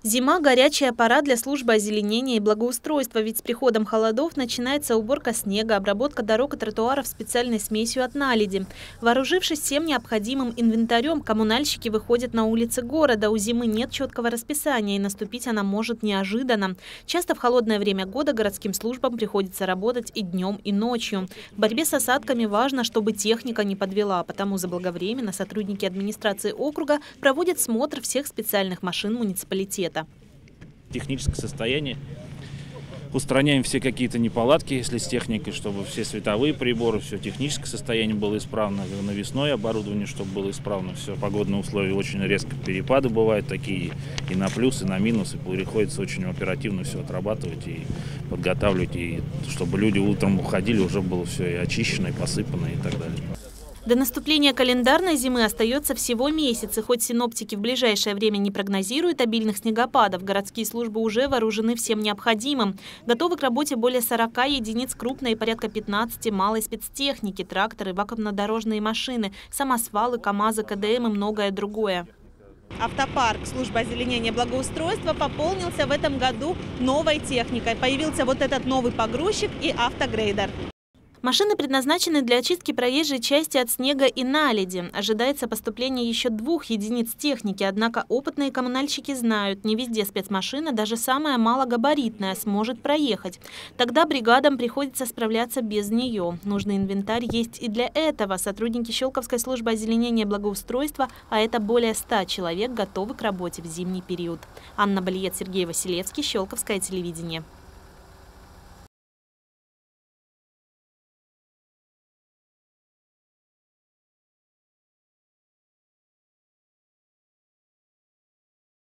Зима – горячая пора для службы озеленения и благоустройства, ведь с приходом холодов начинается уборка снега, обработка дорог и тротуаров специальной смесью от наледи. Вооружившись всем необходимым инвентарем, коммунальщики выходят на улицы города. У зимы нет четкого расписания, и наступить она может неожиданно. Часто в холодное время года городским службам приходится работать и днем, и ночью. В борьбе с осадками важно, чтобы техника не подвела, потому заблаговременно сотрудники администрации округа проводят смотр всех специальных машин муниципалитета. Техническое состояние. Устраняем все какие-то неполадки, если с техникой, чтобы все световые приборы, все техническое состояние было исправно, навесное оборудование, чтобы было исправно, все. Погодные условия очень резко перепады бывают такие и на плюс, и на минус, и приходится очень оперативно все отрабатывать и подготавливать, и чтобы люди утром уходили, уже было все и очищено, и посыпано, и так далее. До наступления календарной зимы остается всего месяц, и хоть синоптики в ближайшее время не прогнозируют обильных снегопадов, городские службы уже вооружены всем необходимым. Готовы к работе более 40 единиц крупной и порядка 15 малой спецтехники, тракторы, вакуумно-дорожные машины, самосвалы, КАМАЗы, КДМ и многое другое. Автопарк службы озеленения и благоустройства пополнился в этом году новой техникой. Появился вот этот новый погрузчик и автогрейдер. Машины предназначены для очистки проезжей части от снега и наледи. Ожидается поступление еще 2 единиц техники, однако опытные коммунальщики знают, не везде спецмашина, даже самая малогабаритная, сможет проехать. Тогда бригадам приходится справляться без нее. Нужный инвентарь есть и для этого. Сотрудники Щелковской службы озеленения и благоустройства, а это более 100 человек, готовы к работе в зимний период. Анна Балиет, Сергей Василевский, Щелковское телевидение.